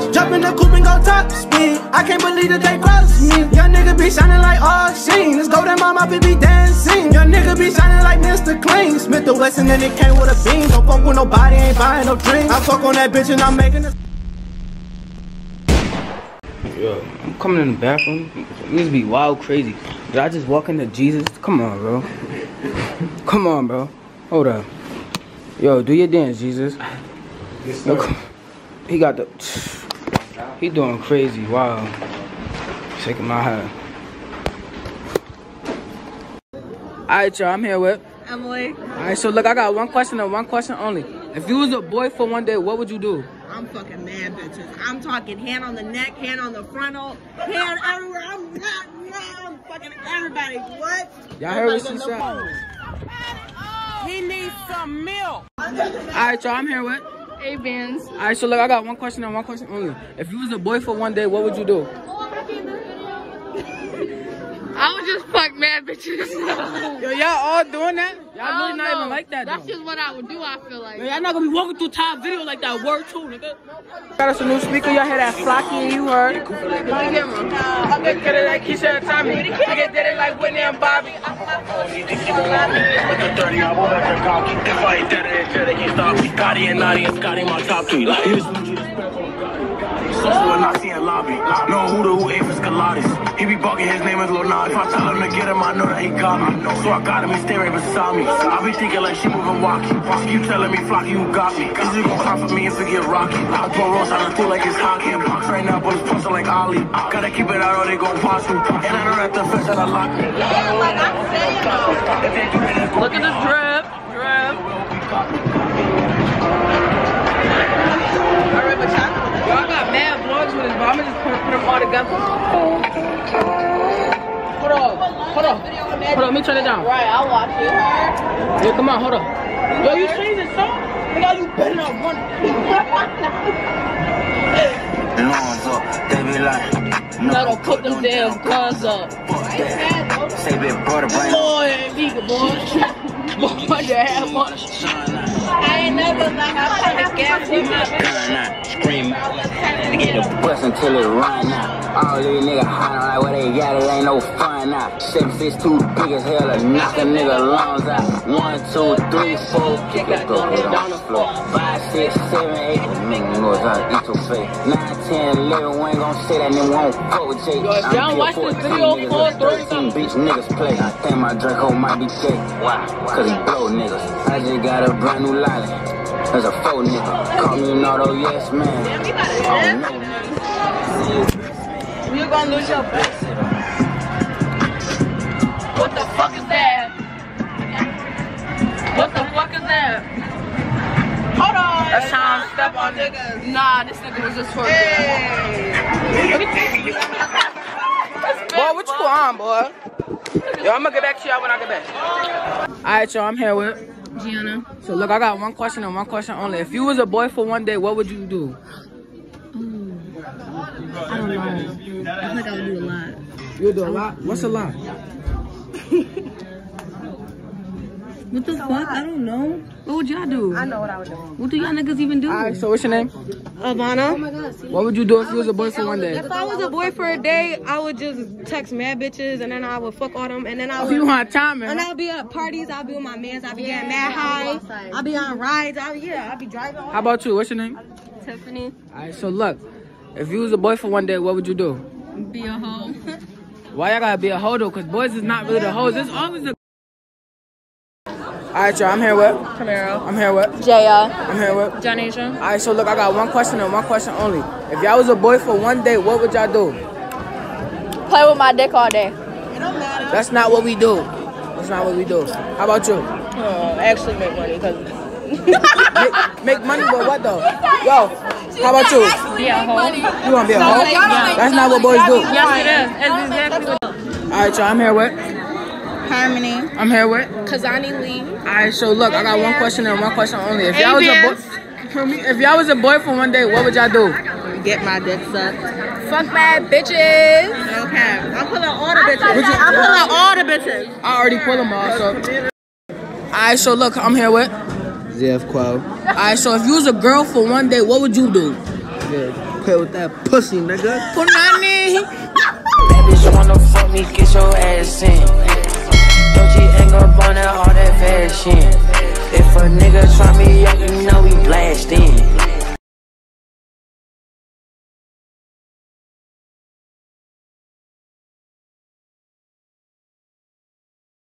Jump in the coupe and go top speed. I can't believe that they cross me. Young nigga be shining like all sheen. Let's go to mama, be dancing. Young nigga be shining like Mr. Clean. Smith the Wesson and it came with a beam. Don't fuck with nobody, ain't buying no drink. I fuck on that bitch and I'm making it. Yo, I'm coming in the bathroom. Niggas be wild crazy. Did I just walk into Jesus? Come on, bro. Come on, bro. Hold up. Yo, do your dance, Jesus. Yes, Look, he got the... He doing crazy. Wow. Shaking my head. Alright, y'all. I'm here with Emily. Alright, so look, I got one question and one question only. If you was a boy for one day, what would you do? I'm fucking mad, bitches. I'm talking hand on the neck, hand on the frontal, hand everywhere. I'm fucking everybody. What? Y'all heard what she said? He needs some milk. Alright, y'all. I'm here with A-Bands. Alright, so look, I got one question and one question only. If you was a boy for one day, what would you do? I would just fuck mad bitches. Yo, y'all all doing that? Y'all really not even like that, That's though. just what I would do, I feel like. Y'all not gonna be walking through top video like that. Word too, nigga. Got us a new speaker. Y'all hear that Flocky and you heard? Let me get one. I get it like Keisha and Tommy. I get it like Whitney and Bobby. If I ain't dead, they can't stop me. Gotti and Naughty and Scotty, my top three. When I see a lobby, know who the who ain't for Scalatis. He be bugging, his name is Lil Nas. If I tell him to get him, I know that he got me. So I got him, he stay right beside me. I be thinking like she moving walkie. You telling me, Flocky, you got me. Cause you gon' cry for me and forget Rocky. I throw rolls out of feel like it's hockey. And box right now, but it's posted like Ali. Gotta keep it out or they gon' pass me. And I know that the feds gotta lock me. Look at the drip. Alright, but y'all got mad vlogs with this, but I'm gonna just put them all together. Hold on, let me turn it down. Right, I'll watch it. Yeah, come on, hold on. Yo, you changed the song? Nigga, you better not run. They be like, Gotta put them damn guns up. say big brother, Boy, nigga, boy. Boy, the hell, boy. I ain't never like I trying to gas him up. scream out, get the bus until it run out. All these niggas hiding like what they got, it ain't no fun now. 7'6" too big as hell to knock a nigga lungs out. 1, 2, 3, 4, kick it, go hit on the floor. 5, 6, 7, 8, nigga knows how to eat your face. 9, 10, 11, we ain't gon' say that nigga won't fuck with Jake. Yo, if y'all watch this video, 4, 3, beach niggas play. I think my Draco might be fake. Why? Cause he blow niggas. I just got a brand new lolly. There's a faux nigga. Call me an auto, yes man. Oh no. you gonna lose your bet. What the fuck is that? What the fuck is that? Hold on. That's how I step on niggas. Nah, this nigga was just for Boy, what you on, boy? Yo, I'm gonna get back to y'all when I get back. Alright, y'all, I'm here with Gianna. So look, I got one question and one question only. If you was a boy for one day, what would you do? I don't know. I think I would do a lot. You would do a lot? What's a lot? What the fuck? I don't know. What would y'all do? I know what I would do. What do y'all niggas even do? Alright, so what's your name? Ivana. What would you do if you was a boy for one day? If I was a boy for a day, I would just text mad bitches and then I would fuck all them and then I would. You want time, man? And I'll be at parties. I'll be with my mans. I'll be getting mad high. I'll be on rides. I'll be driving. How about you? What's your name? Tiffany. Alright, so look, if you was a boy for one day, what would you do? Be a hoe. Why y'all gotta be a hoe though? Cause boys is not really the hoes. It's always the. Alright, y'all, I'm here with Camaro. I'm here with Jaya. I'm here with Janisha. Alright, so look, I got one question and one question only. If y'all was a boy for one day, what would y'all do? Play with my dick all day. That's not what we do. That's not what we do. How about you? Actually make money because. Make money, but what though? Yo, how about you? Be a hoe. You wanna be a hoe? That's not what boys do. Yes, it is. It's exactly what. Alright, y'all, I'm here with Harmony. I'm here with Kazani Lee. Alright, so look, I got one question and one question only. If y'all was a boy, if y'all was a boy for one day, what would y'all do? Get my dick sucked. Fuck bad bitches. Okay. I'm pulling all the bitches. I'm pulling all the bitches. I already pulled them all, so. Alright, so look, I'm here with ZF Quo. Alright, so if you was a girl for one day, what would you do? Good. play with that pussy, nigga. Punani. That bitch wanna fuck me, get your ass in. Don't you hang up on that all that fashion. If a nigga try me up, you know we blast in.